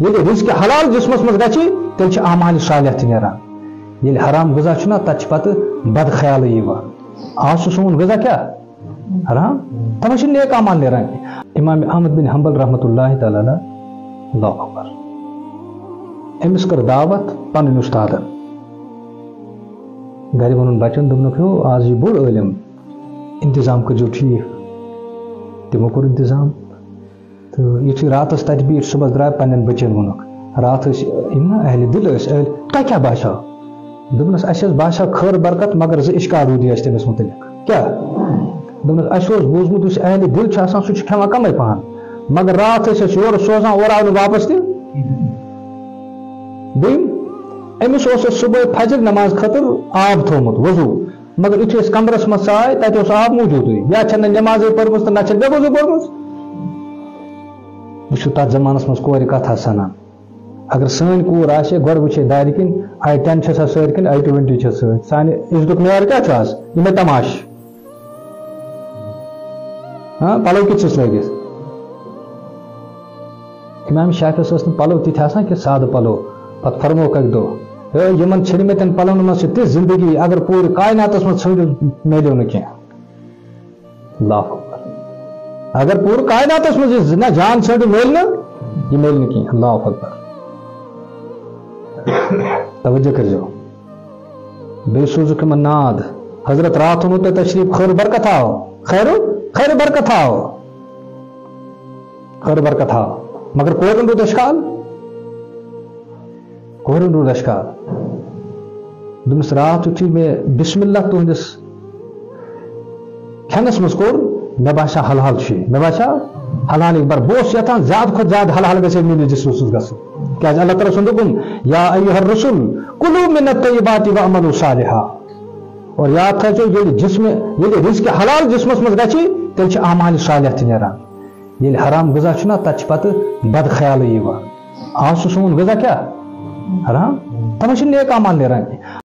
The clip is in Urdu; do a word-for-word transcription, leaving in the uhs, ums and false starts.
یہ رزق حلال جسمس مز گچھی تیل اعمال صالح تہ نیران یل حرام غذا چھنا تت پتہ بد خیال یوان آج سون غذا کیا حرام تمہ نیک اعمال نیران امام احمد بن حنبل رحمۃ اللہ تعالی اللہ اکبر امس کر دعوت پن استادن گھر ون بچن دنک ہو آج یہ بوڑ علم انتظام کرو ٹھیک تمو کور انتظام تو یہ راتس تت بیٹھ صبح درائے پنن بچن ونک رات نا اہل دل اہل تہ کیا باسا دس اس باسا خیر برکت مگر زٕ اشکار روٗدی اس تمس متعلق کیا دس اس بوزمت اس اہل دل سہ کھانا کمے پہن مگر رات یور سوزان اور آو واپس تہ بیم امس صبح فجر نماز خاطر آب تھومت وضو مگر یتھے کمرس مز آئے تت آب موجود یا چھ نماز پڑھمژ تو نہ بے وضو پڑھمژ بہ تر زمانس مز کور کتھا سنان اگر سن کور آسے گۄڈٕ وٕچھے دارِ کِنۍ آی ٹین چھسا سۭتۍ کِنہٕ آی ٹوینٹی چھس سۭتۍ سانہِ عزتُک معیار کیٛاہ چھُ آز یِمے تماش ہاں پلو کِتھ چھِس لٲگِتھ امام شافعیس ٲسۍ نہٕ پلو تِتھۍ آسان کینٛہہ سادٕ پلو پتہٕ فرموکھ اکہِ دۄہ ہے یِمن ژھٕنمٕتٮ۪ن پلون منٛز چھِ تِژھ زندگی اگر پوٗرٕ کایناتس منٛز ژھٲنڈِتھ میلیو نہٕ کینٛہہ اللہ اکبر اگر پوٗرٕ کایناتس منٛز یہِ نہ جان ژھٲنڈِتھ میلہِ نہٕ یہِ میلہِ نہٕ کینٛہہ اللہ اکبر توجہ کرو بے سوزک من ناد حضرت رات ہوں تشریف خیر برکت آو خیر خیر برکت آو خیر برکت آو مگر کورن رود اشکال کورن رود اشکال دمس رات یتھی میں بسم اللہ تہندس کھنس مز کور مے باسا حلال چھ مے باسا حلال ایک بار بوس یتان زیادہ کھت زیادہ حلال گژھِ میٲنِس جسمس منٛز گژھُن کیازِ اللہ تعالیٰ سُنٛد حُکم یا ایُّہا الرسل کُلوٗ مِنَ الطیبات وَاعْمَلوٗ صالحا اور یاد تھٲیزیو ییٚلہِ جسم ییٚلہِ رزق حلال جسمس منٛز گژھِ تیٚلہِ چھِ اعمال صالح تہِ نیران ییٚلہِ حرام غذا چھُنا تتھ چھِ پتہٕ بد خیال یِوان آز چھُ سون غذا کیٛاہ حرام تمن چھِ نیک اعمال نیران